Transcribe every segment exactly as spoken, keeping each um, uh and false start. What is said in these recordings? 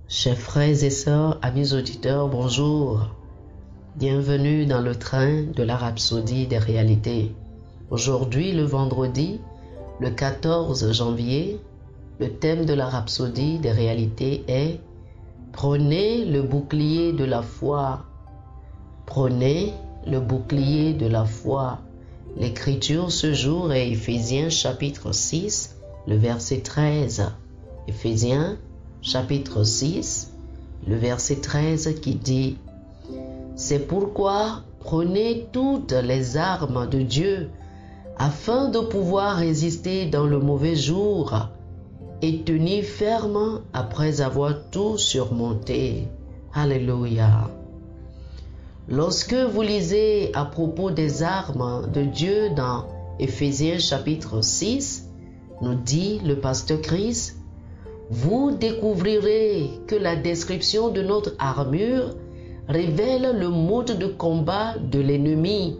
Chers frères et sœurs, amis auditeurs, bonjour. Bienvenue dans le train de la rhapsodie des réalités. Aujourd'hui, le vendredi, le quatorze janvier, le thème de la rhapsodie des réalités est « Prenez le bouclier de la foi ». Prenez le bouclier de la foi. L'écriture ce jour est Éphésiens chapitre six, le verset treize. Éphésiens chapitre six, le verset treize qui dit « C'est pourquoi prenez toutes les armes de Dieu afin de pouvoir résister dans le mauvais jour et tenir ferme après avoir tout surmonté. » Alléluia. Lorsque vous lisez à propos des armes de Dieu dans Éphésiens chapitre six, nous dit le pasteur Chris, vous découvrirez que la description de notre armure révèle le mode de combat de l'ennemi.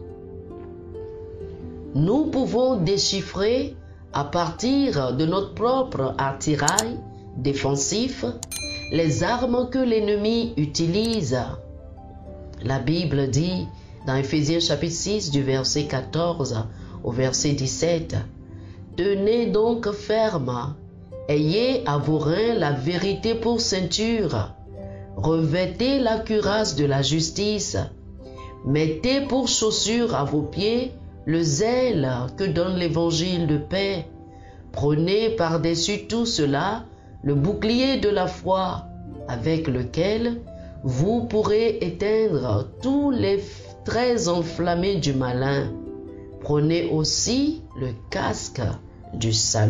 Nous pouvons déchiffrer à partir de notre propre attirail défensif les armes que l'ennemi utilise. La Bible dit dans Éphésiens chapitre six du verset quatorze au verset dix-sept, « Tenez donc ferme, ayez à vos reins la vérité pour ceinture, revêtez la cuirasse de la justice, mettez pour chaussure à vos pieds le zèle que donne l'évangile de paix, prenez par-dessus tout cela le bouclier de la foi, avec lequel vous pourrez éteindre tous les traits enflammés du malin. Prenez aussi le casque du salut. »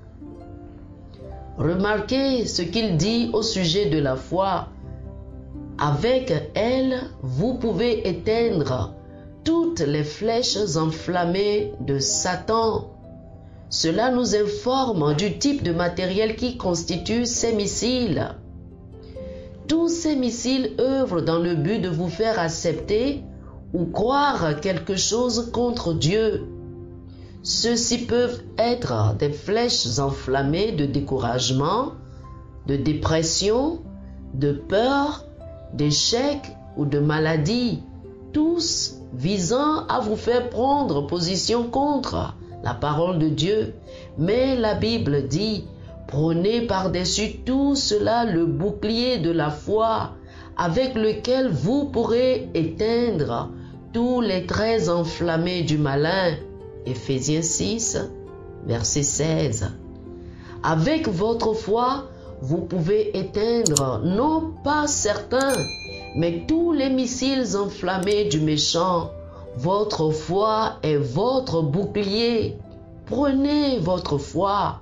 Remarquez ce qu'il dit au sujet de la foi. Avec elle, vous pouvez éteindre toutes les flèches enflammées de Satan. Cela nous informe du type de matériel qui constitue ces missiles. Tous ces missiles œuvrent dans le but de vous faire accepter ou croire quelque chose contre Dieu. Ceux-ci peuvent être des flèches enflammées de découragement, de dépression, de peur, d'échec ou de maladie, tous visant à vous faire prendre position contre la parole de Dieu. Mais la Bible dit, prenez par-dessus tout cela le bouclier de la foi, avec lequel vous pourrez éteindre tous les traits enflammés du malin. Éphésiens six, verset seize. Avec votre foi, vous pouvez éteindre non pas certains, mais tous les missiles enflammés du méchant. Votre foi est votre bouclier. Prenez votre foi.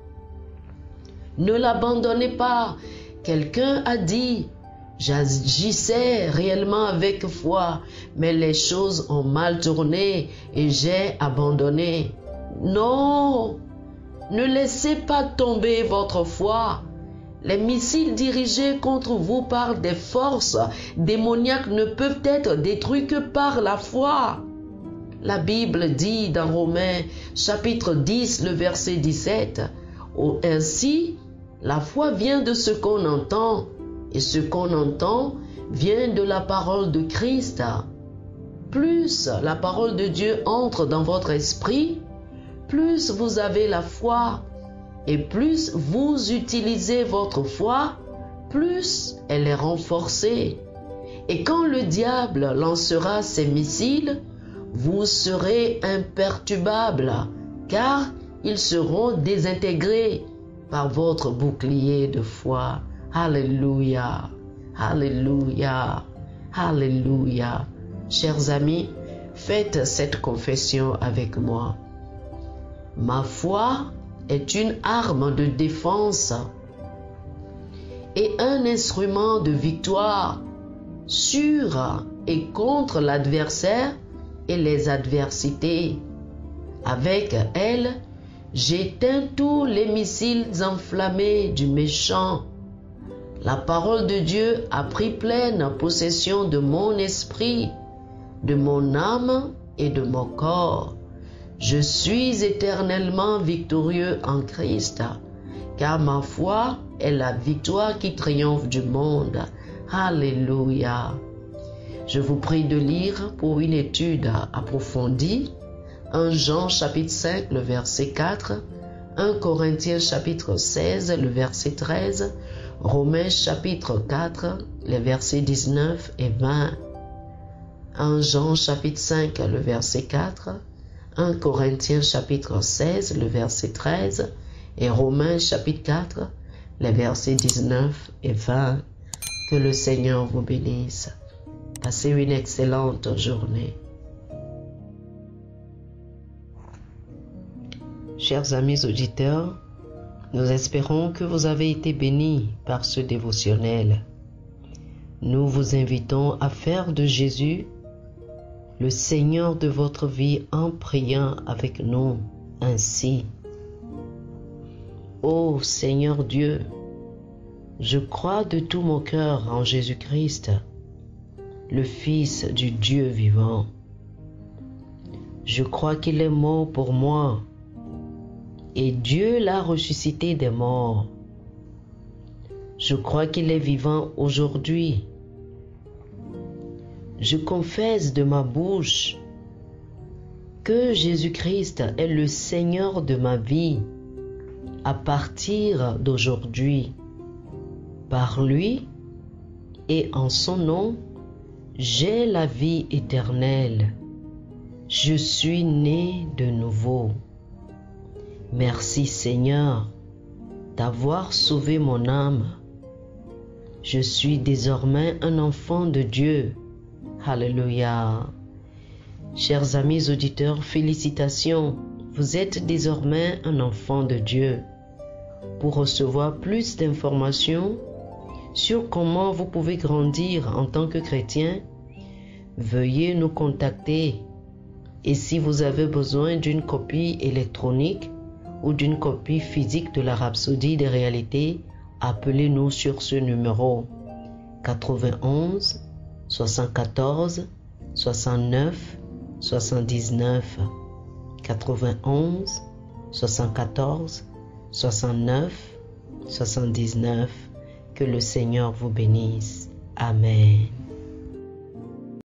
Ne l'abandonnez pas. Quelqu'un a dit, j'agissais réellement avec foi, mais les choses ont mal tourné et j'ai abandonné. Non, ne laissez pas tomber votre foi. Les missiles dirigés contre vous par des forces démoniaques ne peuvent être détruits que par la foi. La Bible dit dans Romains chapitre dix, le verset dix-sept, « Ainsi, la foi vient de ce qu'on entend, et ce qu'on entend vient de la parole de Christ. » Plus la parole de Dieu entre dans votre esprit, plus vous avez la foi, et plus vous utilisez votre foi, plus elle est renforcée. Et quand le diable lancera ses missiles, vous serez imperturbables, car ils seront désintégrés par votre bouclier de foi. Alléluia, alléluia, alléluia. Chers amis, faites cette confession avec moi. Ma foi est une arme de défense et un instrument de victoire sur et contre l'adversaire et les adversités. Avec elle, j'éteins tous les missiles enflammés du méchant. La parole de Dieu a pris pleine possession de mon esprit, de mon âme et de mon corps. Je suis éternellement victorieux en Christ, car ma foi est la victoire qui triomphe du monde. Alléluia. Je vous prie de lire pour une étude approfondie premier Jean chapitre cinq, le verset quatre, premier Corinthiens chapitre seize, le verset treize, Romains chapitre quatre, les versets dix-neuf et vingt, premier Jean chapitre cinq, le verset quatre, premier Corinthiens chapitre seize, le verset treize et Romains chapitre quatre, les versets dix-neuf et vingt. Que le Seigneur vous bénisse. Passez une excellente journée. Chers amis auditeurs, nous espérons que vous avez été bénis par ce dévotionnel. Nous vous invitons à faire de Jésus le Seigneur de votre vie en priant avec nous ainsi. Ô Seigneur Dieu, je crois de tout mon cœur en Jésus-Christ, le Fils du Dieu vivant. Je crois qu'il est mort pour moi et Dieu l'a ressuscité des morts. Je crois qu'il est vivant aujourd'hui. Je confesse de ma bouche que Jésus-Christ est le Seigneur de ma vie à partir d'aujourd'hui. Par lui et en son nom, j'ai la vie éternelle. Je suis né de nouveau. Merci Seigneur d'avoir sauvé mon âme. Je suis désormais un enfant de Dieu. Alléluia. Chers amis auditeurs, félicitations. Vous êtes désormais un enfant de Dieu. Pour recevoir plus d'informations sur comment vous pouvez grandir en tant que chrétien, veuillez nous contacter. Et si vous avez besoin d'une copie électronique ou d'une copie physique de la Rhapsodie des réalités, appelez-nous sur ce numéro quatre-vingt-onze, soixante-quatorze, soixante-neuf, soixante-dix-neuf. quatre-vingt-onze, soixante-quatorze, soixante-neuf, soixante-dix-neuf. Que le Seigneur vous bénisse. Amen.